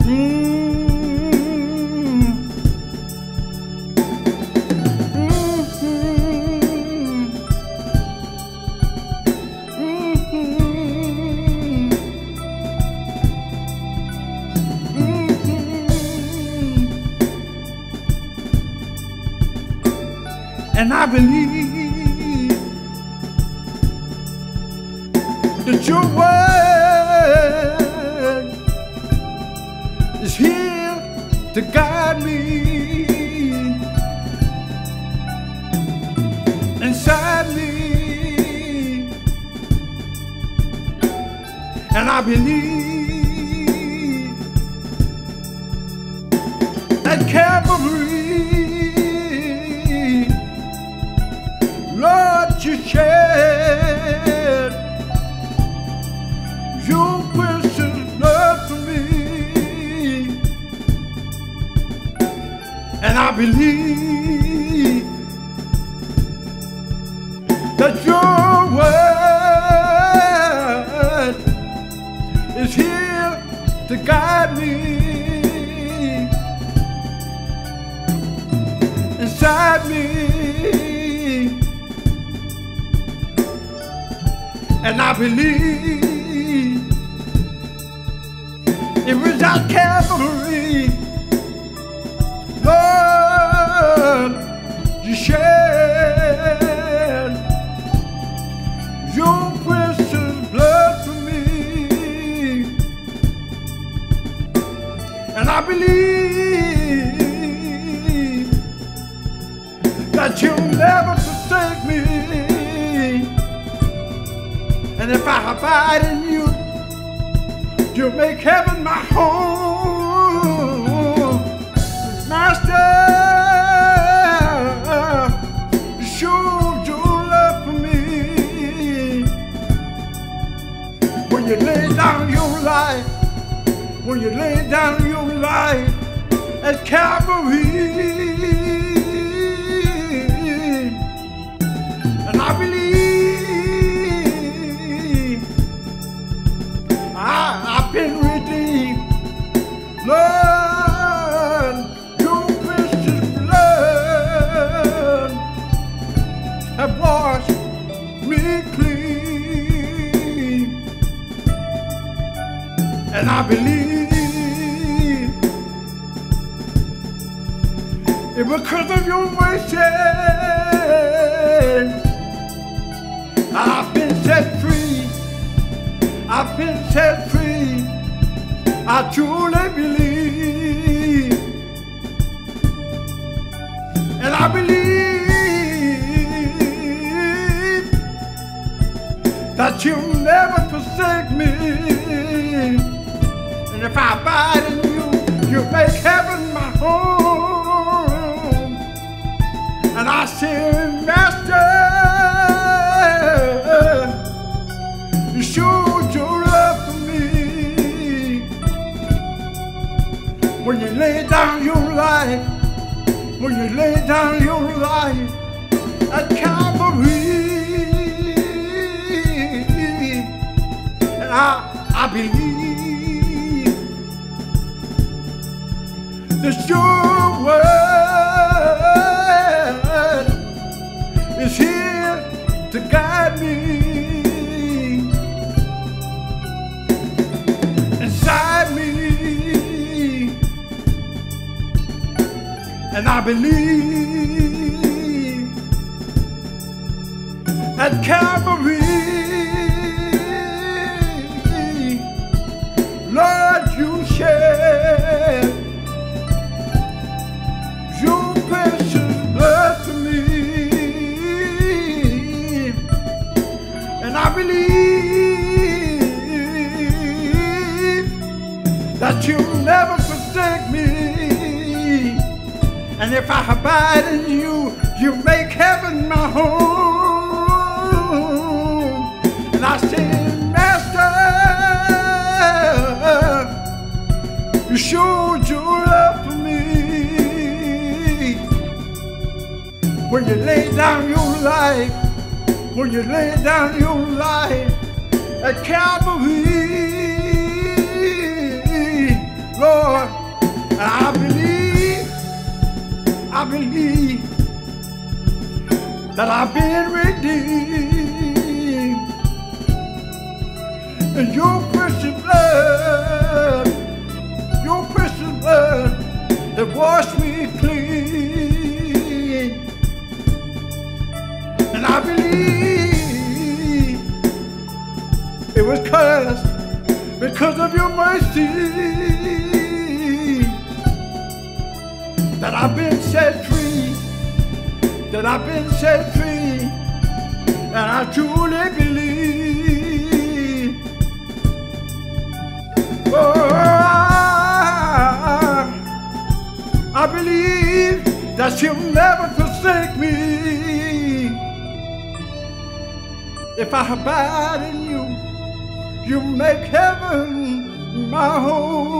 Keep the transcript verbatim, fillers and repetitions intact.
And I believe that your word is here to guide me inside me. And I believe that Calvary, Lord, you shed your precious blood for me. And I believe that your word is here to guide me inside me. And I believe it was at Calvary, Lord, you shed your precious blood for me. And I believe that you'll never forsake me. And if I abide in you, you'll make heaven my home. Master, you showed your love for me when you laid down your life, when you laid down your life at Calvary. And I believe I've been redeemed, Lord, your precious blood have washed me clean. And I believe it was because of your mercy I've been set free. I've been set free, I truly believe. And I believe that you'll never forsake me. And if I abide in you, you'll make heaven my home. And I say, Master, you showed your love for me when you laid down your life, when you laid down your life at Calvary. And I, I believe that your word is here to guide me inside me. And I believe at Calvary, Lord, you shed your precious blood for me. And I believe that you'll never forsake me. And if I abide in you, you make heaven my home. And I say, Master, you showed your love for me when you laid down your life, when you laid down your life at Calvary. Lord, believe that I've been redeemed. And your precious blood, your precious blood that washed me clean. And I believe it was cursed because of your mercy that I've been set free, that I've been set free, and I truly believe. Oh, I, I believe that you'll never forsake me. If I abide in you, you make heaven my home.